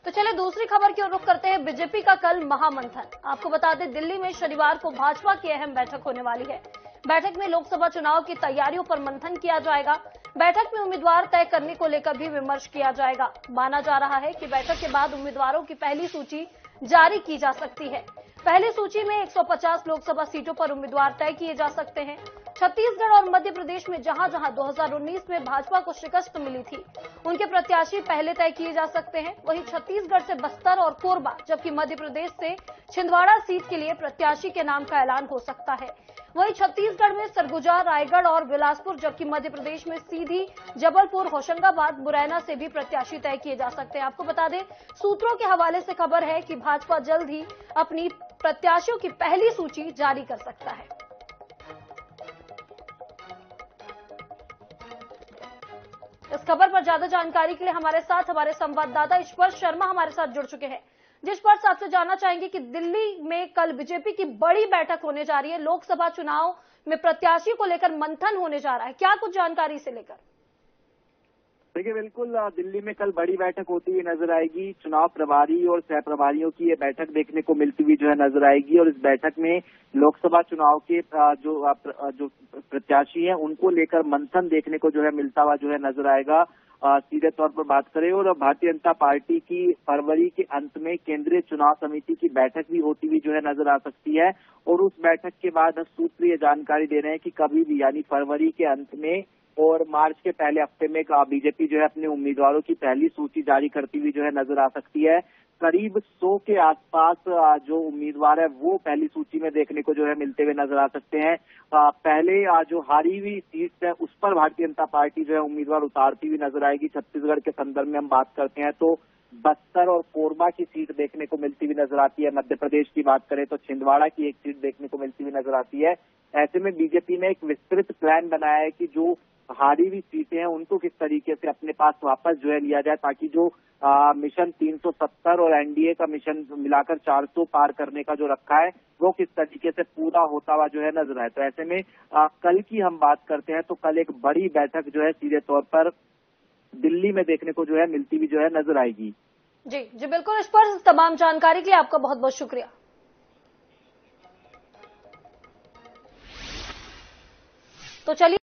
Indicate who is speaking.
Speaker 1: तो चलिए दूसरी खबर की ओर रुख करते हैं। बीजेपी का कल महामंथन। आपको बता दें, दिल्ली में शनिवार को भाजपा की अहम बैठक होने वाली है। बैठक में लोकसभा चुनाव की तैयारियों पर मंथन किया जाएगा। बैठक में उम्मीदवार तय करने को लेकर भी विमर्श किया जाएगा। माना जा रहा है कि बैठक के बाद उम्मीदवारों की पहली सूची जारी की जा सकती है। पहली सूची में 150 लोकसभा सीटों पर उम्मीदवार तय किए जा सकते हैं। छत्तीसगढ़ और मध्य प्रदेश में जहां जहां 2019 में भाजपा को शिकस्त मिली थी, उनके प्रत्याशी पहले तय किए जा सकते हैं। वहीं छत्तीसगढ़ से बस्तर और कोरबा, जबकि मध्य प्रदेश से छिंदवाड़ा सीट के लिए प्रत्याशी के नाम का ऐलान हो सकता है। वहीं छत्तीसगढ़ में सरगुजा, रायगढ़ और बिलासपुर, जबकि मध्य प्रदेश में सीधी, जबलपुर, होशंगाबाद, मुरैना से भी प्रत्याशी तय किए जा सकते हैं। आपको बता दें, सूत्रों के हवाले से खबर है कि भाजपा जल्द ही अपनी प्रत्याशियों की पहली सूची जारी कर सकता है। इस खबर पर ज्यादा जानकारी के लिए हमारे साथ हमारे संवाददाता स्पर्श शर्मा हमारे साथ जुड़ चुके हैं। जिस पर आपसे जानना चाहेंगे कि दिल्ली में कल बीजेपी की बड़ी बैठक होने जा रही है। लोकसभा चुनाव में प्रत्याशी को लेकर मंथन होने जा रहा है, क्या कुछ जानकारी से लेकर?
Speaker 2: देखिए, बिल्कुल दिल्ली में कल बड़ी बैठक होती हुई नजर आएगी। चुनाव प्रभारी और सह प्रभारियों की ये बैठक देखने को मिलती हुई जो है नजर आएगी और इस बैठक में लोकसभा चुनाव के जो प्रत्याशी हैं उनको लेकर मंथन देखने को जो है मिलता हुआ जो है नजर आएगा। सीधे तौर पर बात करें और भारतीय जनता पार्टी की फरवरी के अंत में केंद्रीय चुनाव समिति की बैठक भी होती हुई जो है नजर आ सकती है और उस बैठक के बाद सूत्र ये जानकारी दे रहे हैं कि कभी भी यानी फरवरी के अंत में और मार्च के पहले हफ्ते में बीजेपी जो है अपने उम्मीदवारों की पहली सूची जारी करती हुई जो है नजर आ सकती है। करीब 100 के आसपास जो उम्मीदवार है वो पहली सूची में देखने को जो है मिलते हुए नजर आ सकते हैं। पहले जो हारी हुई सीट है उस पर भारतीय जनता पार्टी जो है उम्मीदवार उतारती हुई नजर आएगी। छत्तीसगढ़ के संदर्भ में हम बात करते हैं तो बस्तर और कोरबा की सीट देखने को मिलती हुई नजर आती है। मध्य प्रदेश की बात करें तो छिंदवाड़ा की एक सीट देखने को मिलती हुई नजर आती है। ऐसे में बीजेपी ने एक विस्तृत प्लान बनाया है कि जो हारी हुई सीटें हैं उनको किस तरीके से अपने पास वापस जो है लिया जाए, ताकि जो मिशन 370 और एनडीए का मिशन मिलाकर 400 पार करने का जो रखा है वो किस तरीके से पूरा होता हुआ जो है नजर आए। तो ऐसे में कल की हम बात करते हैं तो कल एक बड़ी बैठक जो है सीधे तौर पर दिल्ली में देखने को जो है मिलती हुई जो है नजर आएगी।
Speaker 1: जी बिल्कुल। इस पर तमाम जानकारी के लिए आपका बहुत बहुत शुक्रिया। तो चलिए